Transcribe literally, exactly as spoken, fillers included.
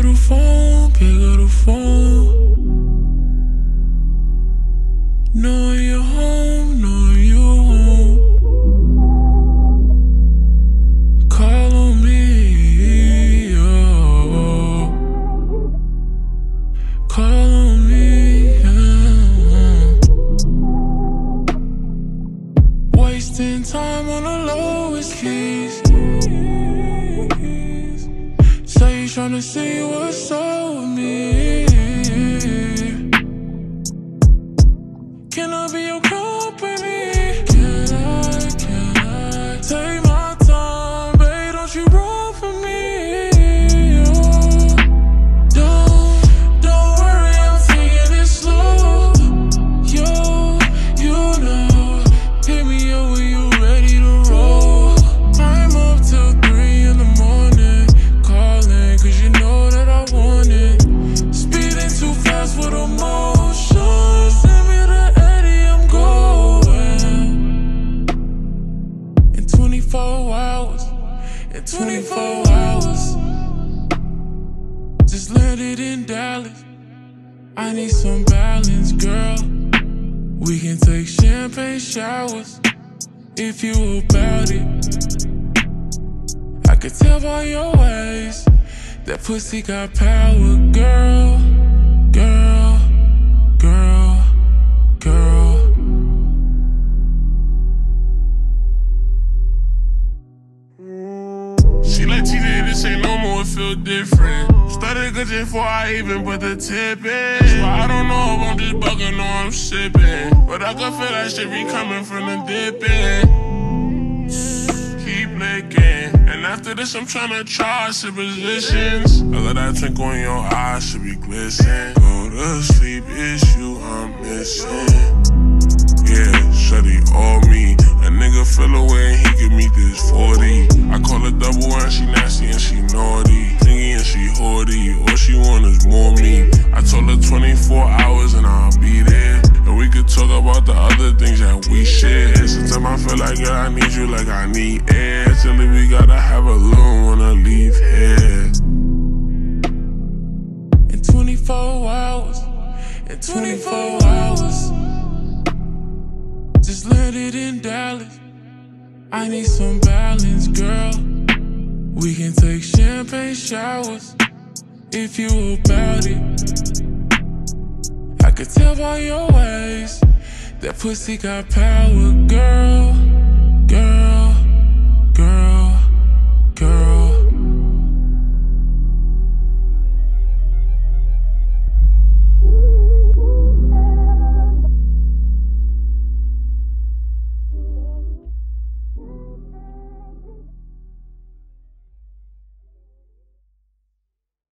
up the phone, pick up the phone. Knowing you're home, knowing you're home. Call on me, oh. Call on me, yeah. Wasting time on the lowest keys. Say you tryna see what's up with me. Can I be your company? Can I, can I take my time, babe, don't you run for me, oh. Don't, don't worry, I'm taking it slow. Yo, you know, hit me up when you ready to roll. I'm up till three in the morning, calling, cause you know that I want it. Speeding too fast with emotions. Send me the Eddie, I'm going. In twenty-four hours, in twenty-four hours. Just landed in Dallas. I need some balance, girl. We can take champagne showers if you about it. I could tell by your ways that pussy got power, girl, girl, girl, girl. She like Tjay, this ain't normal, it feel different. Started good before I even put the tip in. So I don't know if I'm just bugging or I'm sipping, but I can feel that shit be coming from the dip in. Keep licking, and after this I'm tryna charge some positions. I love that twinkle in your eyes, should be glisten. Go to sleep, it's you I'm missing. Yeah, shawty all me. A nigga fell away and he could meet this forty. I call her double and she nasty and she naughty. Thingy and she hoardy, all she want is more me. I told her twenty-four hours and I'll be there. And we could talk about the other things that we share. Sometimes I feel like, girl, I need you like I need air. Till we gotta have a little wanna leave here. In twenty-four hours, in twenty-four hours. Just landed in Dallas. I need some balance, girl. We can take champagne showers if you about it. I could tell by your ways that pussy got power, girl.